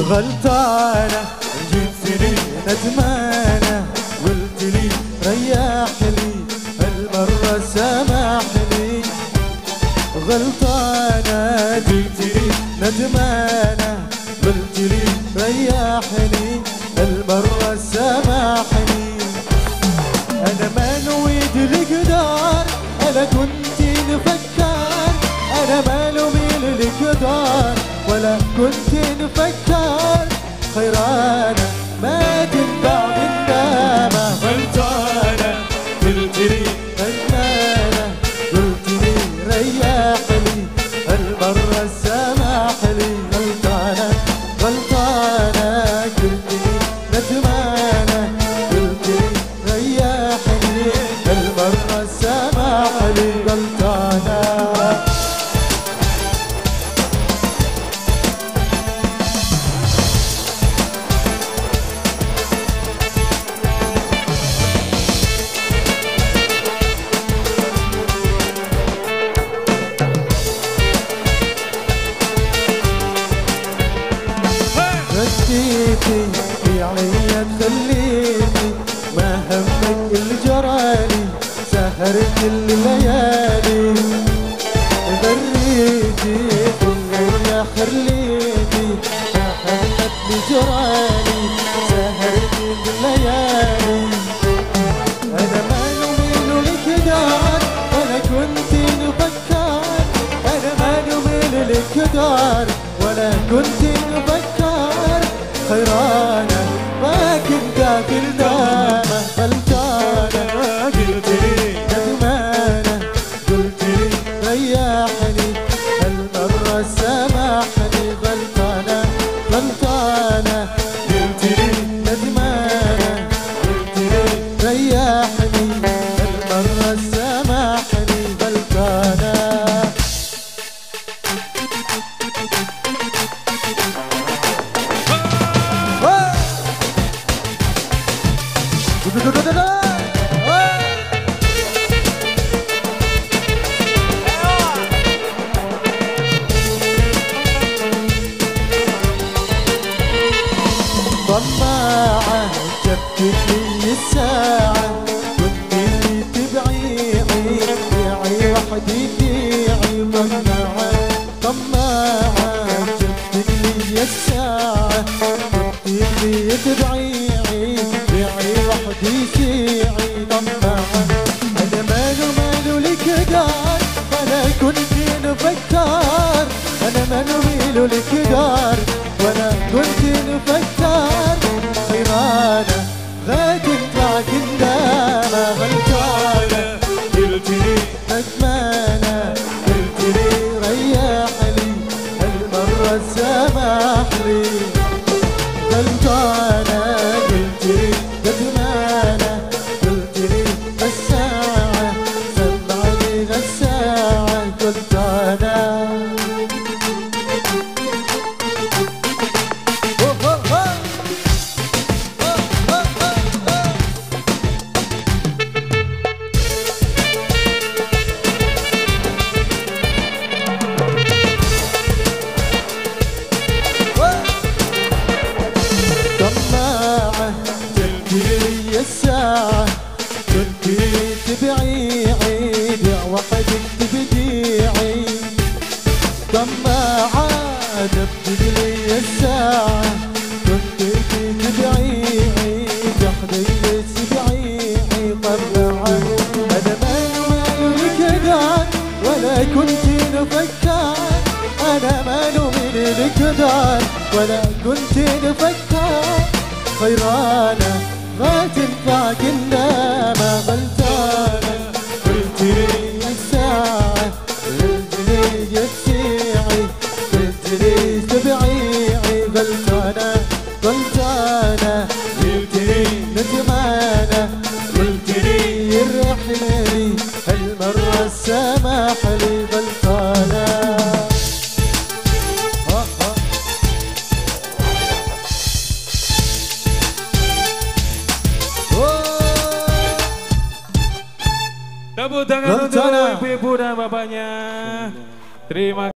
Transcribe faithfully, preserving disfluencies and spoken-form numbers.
غلطانة جيتني ندمانة قلت لي ريح لي هالمرة سامحني. غلطانة جيتني ندمانة قلت لي ريحني هالمرة سامحني. أنا ما نويد القدار أنا كنت نفكر، أنا ما نويد القدار ولا كنت نفكر. خيرانة ما تنبع بالنامة. غلطانة قلت لي ندمانة قلت لي ريحني هالمرة سامحني. غلطانة غلطانة قلت لي ندمانة قلت لي ريحني هالمرة سامحني. غلطانة رديتي في عيني تخليتي ما همك اللي جرالي سهرت الليالي. غريتي الدنيا خليتي ما همك اللي جرالي سهرت الليالي. أنا ما نميل القدار أنا كنت نفكر، أنا ما نميل القدار ولا كنت نفكر. خيرانة ما كنت في الدامة. غلطانة قلت لي ندمانة قلت لي ريحني هالمرة سامحني. غلطانة غلطانة قلت لي ندمانة قلت لي ريحني هالمرة سامحني. غلطانة طماعة جبت لي الساعة كنت لي تبعيعي بيعي وحدي بيعي. طماعة طماعة جبت لي الساعة كنت لي تبعيعي بيعي وحدي سيعي. طماعة أنا مالو مالو القدار ولا كنت نفكر، أنا مالو مالو القدار ولا كنت نفكر. خيرانة غا تنفع كندامة. غلطانة قلت لي ندمانة قلت لي ريحني هالمرة سامحني. غلطانة قلت لي ندمانة قلت لي غساعة سمعني غساعة. غلطانة الساعة كنت تبيعي بيع وحدك تبديعي. طماعة دبت لي الساعة كنت تبيعي بيع حدك تبيعي. طماعة أنا مالو مالو القدار ولا كنت نفكر، أنا مالو من القدار ولا كنت نفكر. خيرانة ما تنفع كندامة. غلطانة قلت لي الساعة قلت لي السيعي قلت لي تبعيعي. غلطانة غلطانة قلت لي ندمانة قلت لي يرحلي هالمرة سامحلي. غلطانة Tepuk tangan untuk ibu-ibu dan bapaknya. Terima kasih.